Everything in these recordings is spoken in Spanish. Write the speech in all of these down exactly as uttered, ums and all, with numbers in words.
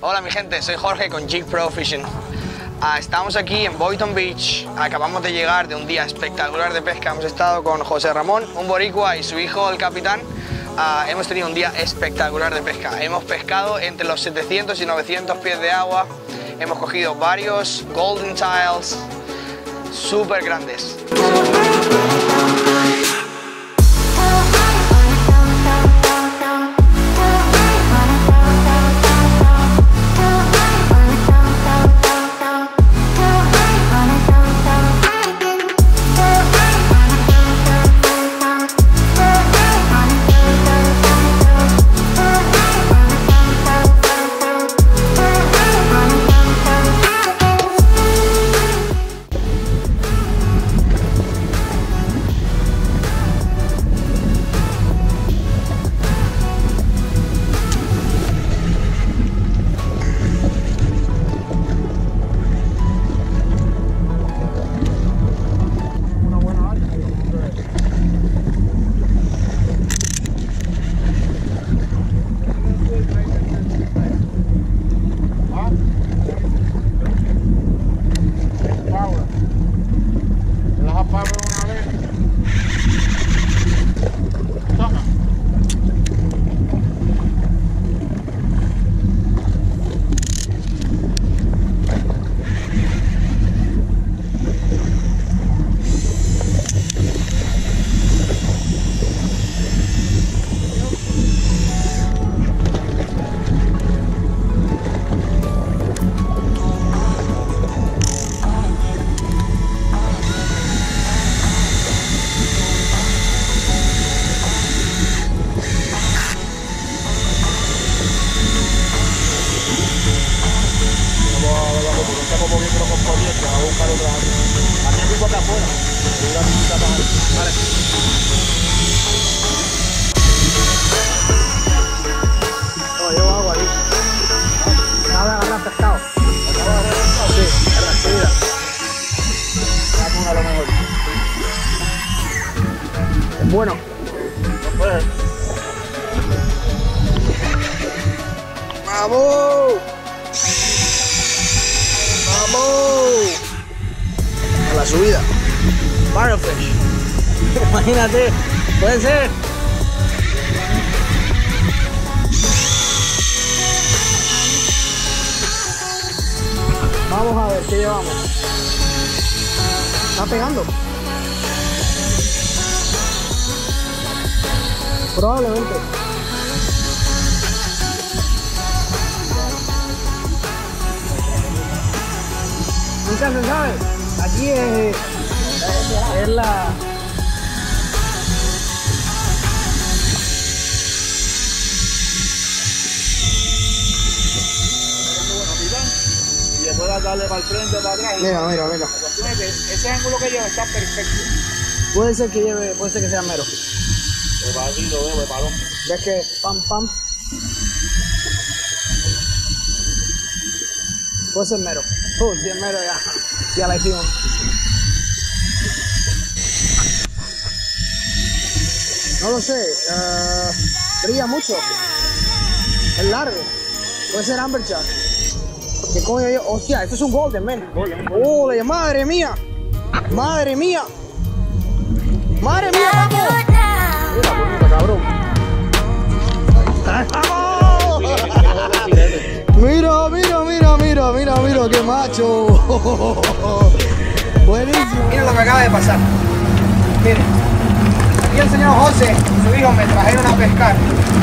Hola mi gente, soy Jorge con Jig Pro Fishing. Uh, estamos aquí en Boynton Beach, acabamos de llegar de un día espectacular de pesca. Hemos estado con José Ramón, un boricua, y su hijo, el capitán. Uh, hemos tenido un día espectacular de pesca. Hemos pescado entre los setecientos y novecientos pies de agua. Hemos cogido varios golden tiles súper grandes. Bueno, ¡vamos! ¡Vamos! A la subida. Barrelfish. Imagínate, puede ser. Vamos a ver qué llevamos. ¿Está pegando? Probablemente. Nunca se sabe. Aquí es, es la... Y después darle para el frente o para atrás. Mira, mira, mira. Ese ángulo que lleva está perfecto. Puede ser que lleve, puede ser que sea mero. Pero para aquí lo veo de palón. ¿Ves que pam, pam? Puede ser mero. Uh, si es mero ya. Ya la hicimos. No lo sé. Uh, brilla mucho. Es largo. Puede ser amberjack. ¿Qué coño yo? Hostia, esto es un golden, man. Oh, madre mía. Madre mía. Madre mía, vamos. Mira, bonito, cabrón. ¡Vamos! Mira, mira, mira, mira, mira, mira, qué macho. Buenísimo. Miren lo que acaba de pasar. Miren. Aquí el señor José y su hijo me trajeron a pescar.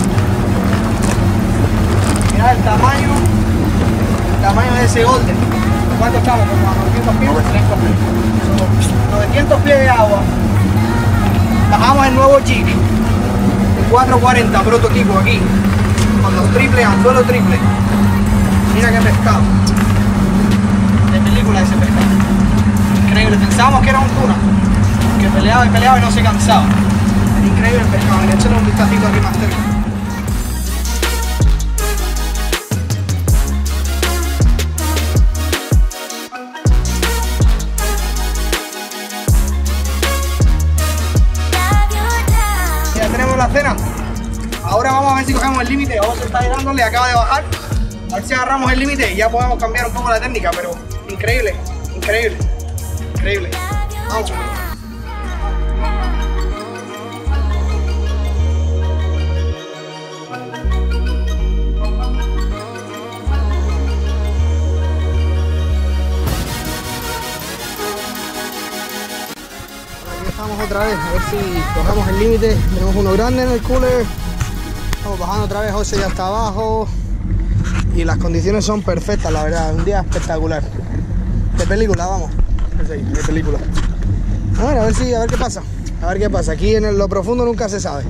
Mirad el tamaño. El tamaño de ese golden. ¿Cuánto estamos? Como a novecientos pies. novecientos pies de agua. Bajamos el nuevo jig de cuatro cuarenta prototipo aquí, con los triples, anzuelo triple. Mira qué pescado. De película ese pescado. Increíble, pensábamos que era un tuna, que peleaba y peleaba y no se cansaba. Es increíble el pescado, le échale un vistacito aquí más cerca. Ya tenemos la cena. Ahora vamos a ver si cogemos el límite. Vamos a estar dándole, acaba de bajar. A ver si agarramos el límite y ya podemos cambiar un poco la técnica, pero increíble, increíble, increíble. Vamos. Estamos otra vez, a ver si cogemos el límite. Tenemos uno grande en el cooler. Estamos bajando otra vez, José ya está abajo. Y las condiciones son perfectas, la verdad. Un día espectacular. De película, vamos. De película. A ver, a ver si, a ver qué pasa. A ver qué pasa. Aquí en lo profundo nunca se sabe.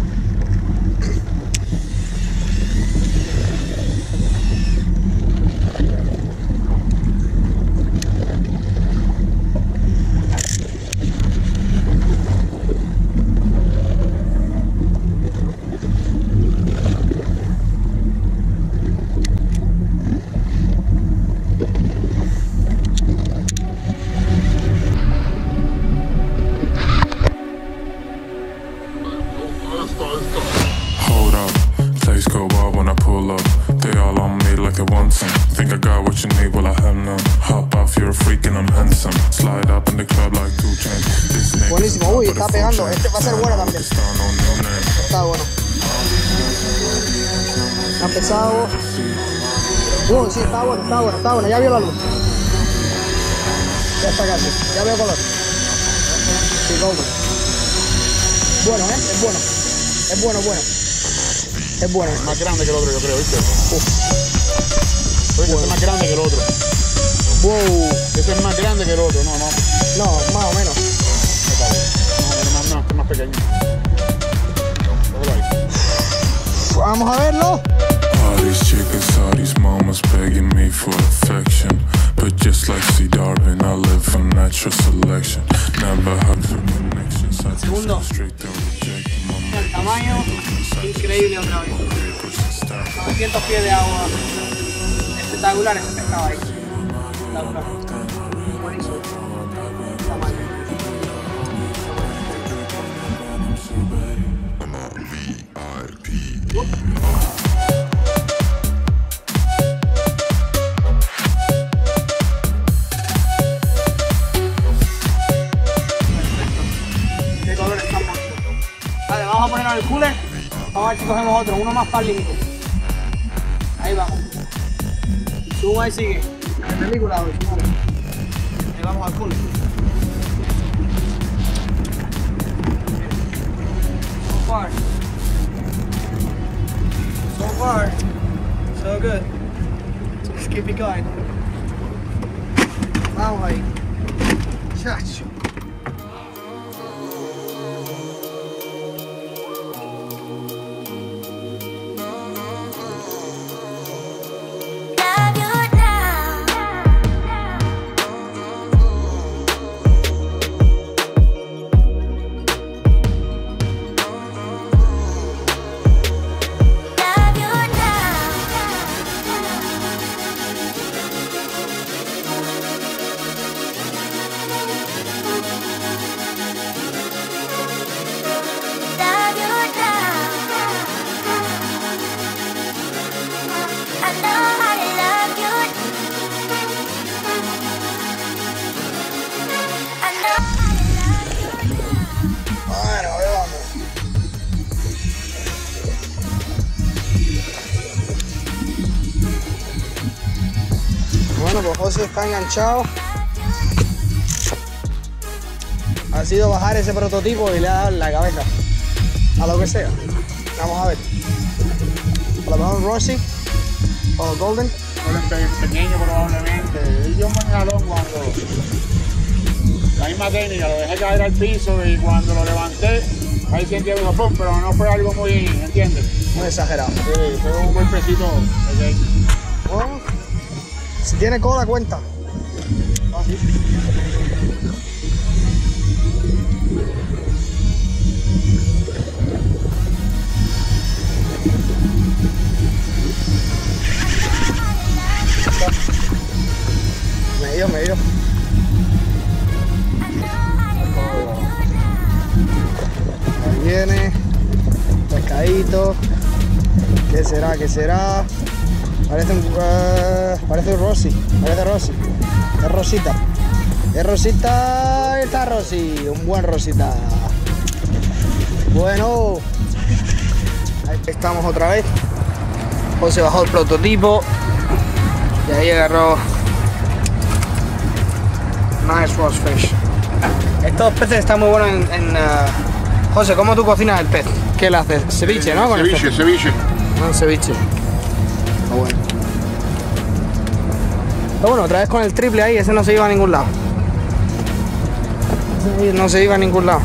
Buenísimo, uy, está pegando. Este va a ser bueno también. Está bueno. Está pesado. Uy, sí, está bueno, está bueno, está bueno. Ya vio la luz. Ya está casi. Ya veo color. Sí, compro. Bueno, ¿eh? Es bueno. Es bueno, bueno. Es bueno. Es más grande que el otro, yo creo, ¿viste? Uf. Oye, bueno. Es más grande que el otro. Wow. Ese es más grande que el otro, no, no. No, más o menos. No, no, no, este es más pequeño. Vamos a verlo. All these chicas, all these mamas begging me for affection. But just like C. Darwin, I live for natural selection. Never had for connections. I Segundo. straight to reject my El tamaño increíble otra vez. novecientos pies de agua. Espectacular ese pescado ahí. Espectacular. Buenísimo. Tamaño. Uh. Qué colores tan bonitos. Vale, vamos a ponerlo en el cooler. Vamos a ver si cogemos otro, uno más para el límite. Ahí vamos. Suma y sigue. De película hoy, suma. Ahí vamos al cooler. So far. So far. So good. Just keep it going. Vamos ahí. Chacho. Bueno, pues José está enganchado. Ha sido bajar ese prototipo y le ha dado en la cabeza a lo que sea. Vamos a ver. A lo mejor Rossi o Golden. Golden pequeño probablemente. Yo me jalón cuando la misma técnica, lo dejé caer al piso y cuando lo levanté, ahí sentí un pum, pero no fue algo muy, ¿entiendes? Muy exagerado. Sí, fue un golpecito pequeño. Bueno, si tiene cola, cuenta. Ah, sí. Medio, medio. Ahí viene. Pescadito. ¿Qué será? ¿Qué será? Parece un... Uh, parece un Rossi. Parece Rossi. Es Rosita. Es Rosita. Está Rossi. Un buen Rosita. Bueno. Ahí estamos otra vez. José bajó el prototipo. Y ahí agarró... Nice Ross Fish. Estos peces están muy buenos en... en uh... José, ¿cómo tú cocinas el pez? ¿Qué le haces? Ceviche, ¿no? Con ceviche, el ceviche. No, ceviche. Está bueno. Pero bueno, otra vez con el triple ahí, ese no se iba a ningún lado. Ese no se iba a ningún lado.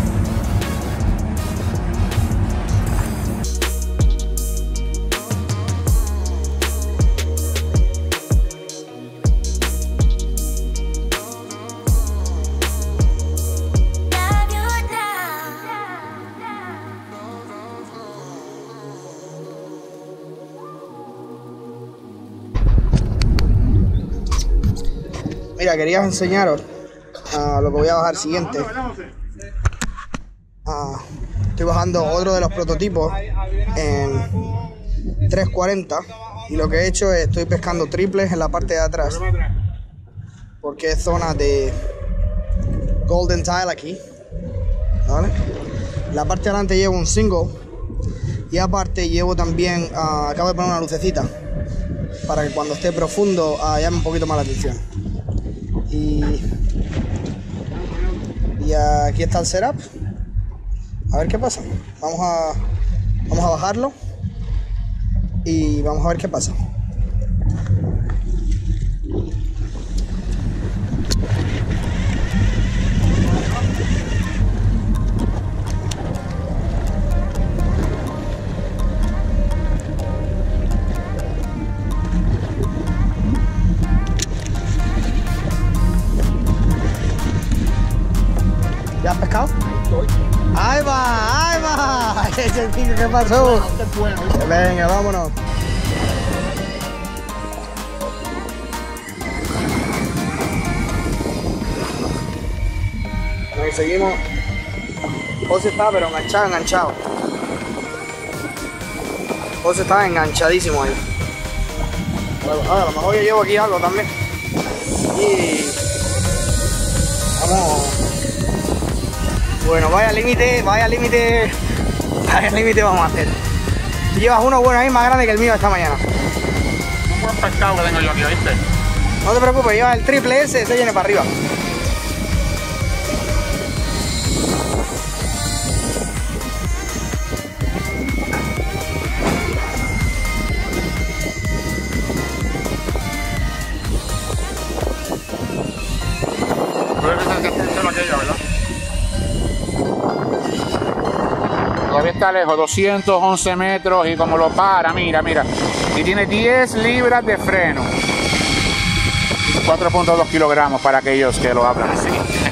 Mira, quería enseñaros uh, lo que voy a bajar siguiente. Uh, estoy bajando otro de los prototipos en tres cuarenta y lo que he hecho es estoy pescando triples en la parte de atrás porque es zona de golden tile aquí, ¿vale? En la parte de adelante llevo un single y aparte llevo también, uh, acabo de poner una lucecita para que cuando esté profundo uh, llame un poquito más la atención. Y, y aquí está el setup. A ver qué pasa. Vamos a, vamos a bajarlo y vamos a ver qué pasa. ¿Ya has pescado? ¡Ahí va! ¡Ahí va! Ese pico, ¿qué pasó? Venga, vámonos. Ahí seguimos. José está, pero enganchado, enganchado. José está enganchadísimo ahí. Bueno, a lo mejor yo llevo aquí algo también. Y... vamos. Bueno, vaya límite, vaya límite, vaya límite vamos a hacer. Llevas uno bueno ahí más grande que el mío esta mañana. Un buen pescado que tengo yo aquí, ¿viste? No te preocupes, lleva el triple S, se viene para arriba. Todavía está lejos, doscientos once metros y como lo para, mira, mira. Y tiene diez libras de freno. cuatro punto dos kilogramos para aquellos que lo hablan así.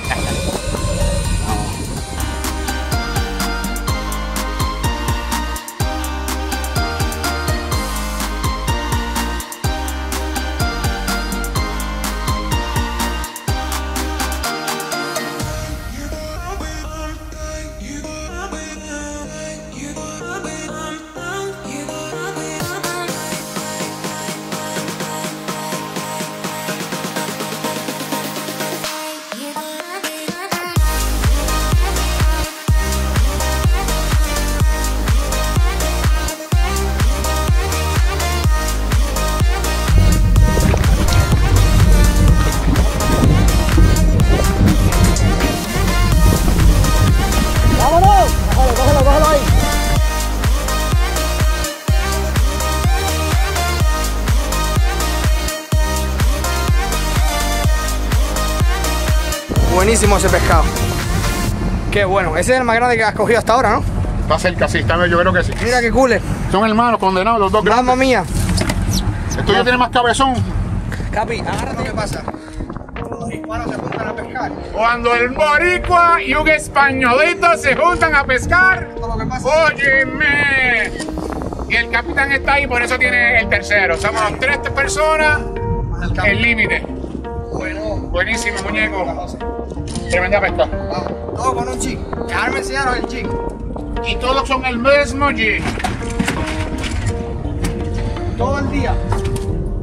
Buenísimo ese pescado. Qué bueno. Ese es el más grande que has cogido hasta ahora, ¿no? Está cerca, sí, está, yo creo que sí. Mira qué cooler. Son hermanos condenados los dos grandes. Mamma mía. Esto ya tiene más cabezón. Capi, agárrate, ¿qué pasa? Los hispanos se juntan a pescar. Cuando el boricua y un españolito se juntan a pescar. Esto es lo que pasa. Óyeme. Y el capitán está ahí, por eso tiene el tercero. Somos tres personas. El, el límite. Bueno. Buenísimo, muñeco. Tremenda pesca. Vamos. Todo con un jig. Déjame enseñaros el jig. Y todos son el mismo jig. Todo el día.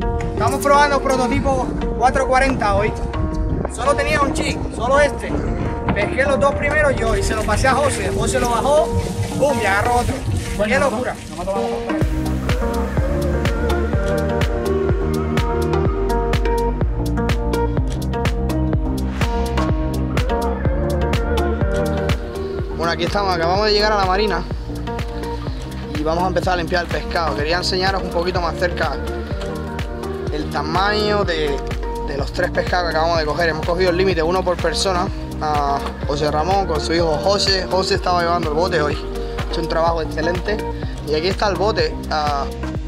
Estamos probando prototipo cuatro cuarenta hoy. Solo tenía un jig, solo este. Pesqué los dos primeros yo y se los pasé a José. José lo bajó, ¡pum! Y agarró otro. ¡Qué locura! Bueno, aquí estamos, acabamos de llegar a la marina y vamos a empezar a limpiar el pescado. Quería enseñaros un poquito más cerca el tamaño de, de los tres pescados que acabamos de coger. Hemos cogido el límite, uno por persona. A José Ramón con su hijo José. José estaba llevando el bote hoy. Ha hecho un trabajo excelente. Y aquí está el bote. Uh,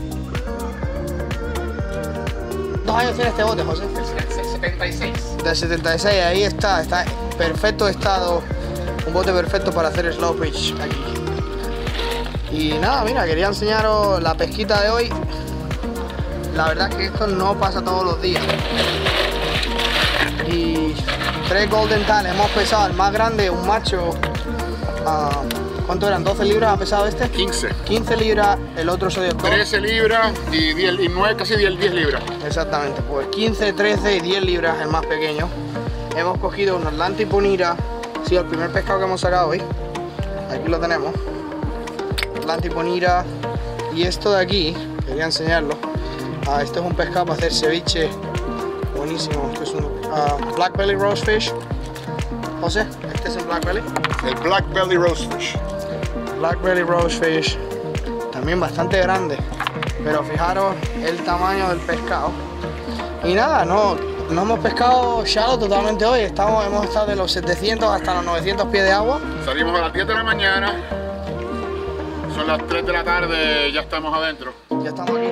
¿Dos años tiene este bote, José? Del setenta y seis. Del setenta y seis, ahí está. Está en perfecto estado. Un bote perfecto para hacer slow pitch aquí. Y nada, mira, quería enseñaros la pesquita de hoy. La verdad es que esto no pasa todos los días. Y tres golden tails, hemos pesado el más grande, un macho. Uh, ¿Cuánto eran? ¿doce libras ha pesado este? quince. quince libras, el otro soy el trece libras y, diez, y nueve, casi diez, diez libras. Exactamente, pues quince, trece y diez libras el más pequeño. Hemos cogido un Atlantic Bonita, ha sido el primer pescado que hemos sacado hoy. Aquí lo tenemos. Atlantic Bonita. Y esto de aquí, quería enseñarlo. Uh, este es un pescado para hacer ceviche. Buenísimo. Esto es un uh, Black Belly Rosefish. José, este es el Black Belly. El Black Belly Rosefish. Black Belly Rosefish. También bastante grande. Pero fijaros el tamaño del pescado. Y nada, no, no hemos pescado shallow totalmente hoy. Estamos, hemos estado de los setecientos hasta los novecientos pies de agua. Salimos a las diez de la mañana. Son las tres de la tarde, ya estamos adentro. Ya estamos aquí.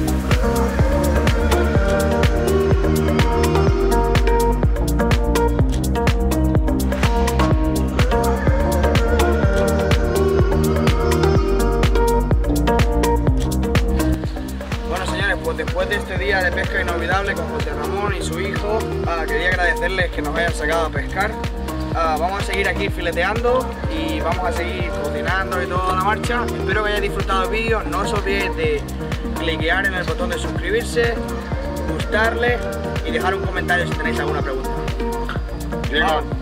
Pues después de este día de pesca inolvidable con José Ramón y su hijo, uh, quería agradecerles que nos hayan sacado a pescar. Uh, vamos a seguir aquí fileteando y vamos a seguir cocinando y toda la marcha. Espero que hayáis disfrutado el vídeo. No os olvidéis de cliquear en el botón de suscribirse, gustarle y dejar un comentario si tenéis alguna pregunta. Vamos.